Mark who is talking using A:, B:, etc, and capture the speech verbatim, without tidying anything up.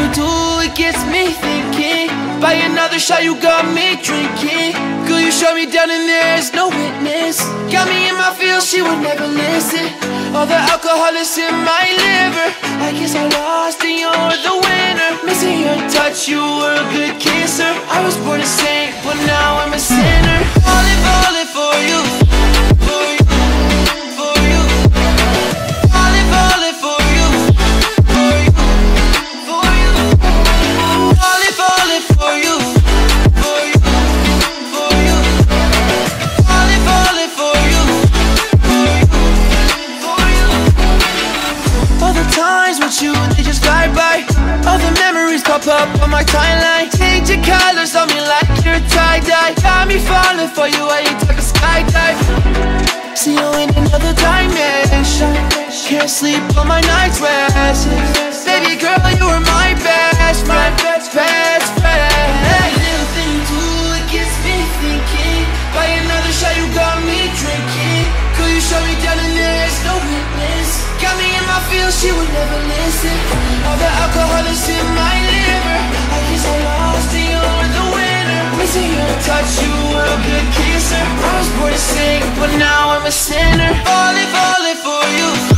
A: do, it gets me thinking. By another shot you got me drinking. Girl, you shut me down and there's no witness. Got me in my feels, she would never listen. All the alcohol is in my liver. I guess I lost and you're the winner. Missing your touch, you were a good kisser. I was born a saint, but now I'm a sinner. Falling, falling for you, for you, for you. Falling, falling for you, for you, for you. Falling, falling for you, for you, for you. Falling, falling for you, for you, for you. All the times with you, they just fly by. All the memories pop up on my timeline. Change your colors on me like you're tie-dye. Got me falling for you, I ain't talking skydive. See you in another dimension. Can't sleep on my night's rest. Baby girl, you were my best friend, best, best friend. Hey, little thing you do, it gets me thinking. By another shot you got me drinking. Girl, you shut me down and there's no witness. Got me in my feels, she would never listen. All the alcohol is in my liver. I guess I lost and you're the winner. Missing your touch, you were a good kisser. I was born to sing, but now I'm a sinner. Falling, falling for you.